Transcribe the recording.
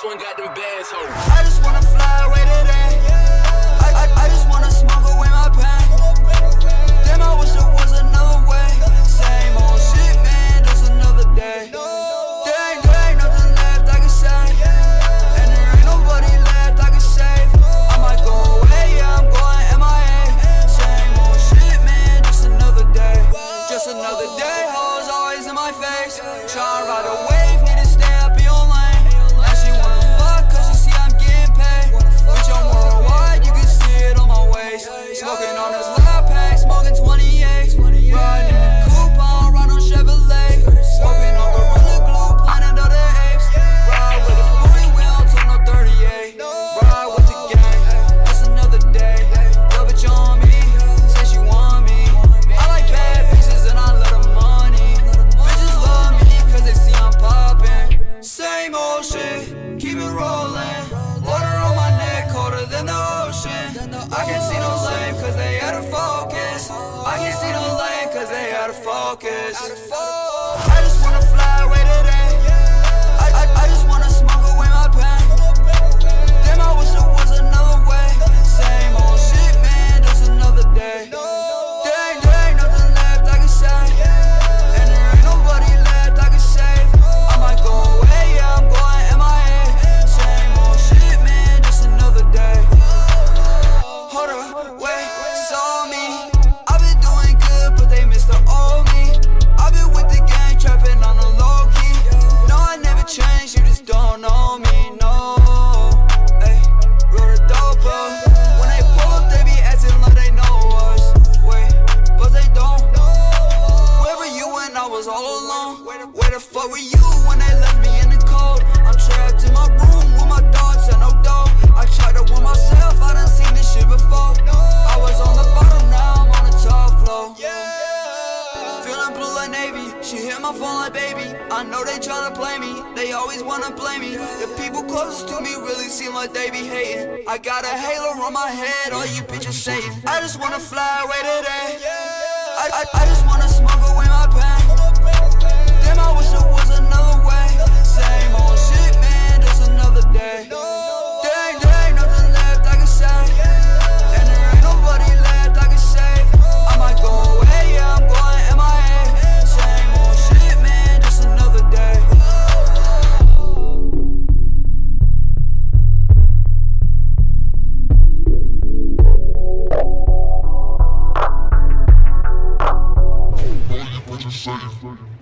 one got them bands, ho. I just wanna fly away today. I just wanna smoke away my pain. Damn, I wish there was another way. Same old shit, man, just another day. There ain't nothing left I can say, and there ain't nobody left I can save. I might go away, yeah, I'm going MIA. Same old shit, man, just another day. Just another day, hoes always in my face. Try to ride a wave, need to stay up in your lane. Now she wanna fuck cause she see I'm getting paid. Bitch, I'm worldwide, you can see it on my waist. Smoking on this loud pack, smoking 28. Riding in the coupe, I don't ride on Chevrolet. Smoking on Gorilla Glue, Planet of the Apes. Ride with a 40 wheel, turn up 38. Ride with the gang, just another day. Love bitch on me, say she want me. I like bad bitches and I love the money. Bitches love me cause they see I'm poppin'. Same old shit, keep it rollin'. Water on my neck, colder than the ocean. I can't see no lame cause they out of focus. I can't see no lame cause they out of focus. I just wanna fly away today. I just wanna smoke away my pain. Damn, I wish there was another way. Same old shit, man, just another day. There ain't nothing left I can say, and there ain't nobody left I can save. I might go away, yeah, I'm going MIA. Same old shit, man, just another day. Hold up, wait, saw me. I've been doing good, but they miss the old me. I've been with the gang, trapping on the low key. No, I never changed, you just don't know me, no. Ay, wrote a dope up. When they pull up, they be acting like they know us. Wait, but they don't. Where were you when I was all alone? Where the fuck were you when they left me in the cold? I'm trapped in my room with my thoughts and no dough. I tried to warn myself, I done seen this shit before. I was on the bottom, now I'm on the top floor. Feeling blue like Navy, she hit my phone like baby. I know they tryna play me, they always wanna blame me. The people closest to me really seem like they be hating. I got a halo on my head, all you bitches saying. I just wanna fly away today. I just wanna smoke away my pain. Damn, I wish there was another way. Same old shit, man, just another day. There ain't nothing left I can say, and there ain't nobody left I can save. I might go away, yeah, I'm going MIA. Same old shit, man, just another day. What you saying?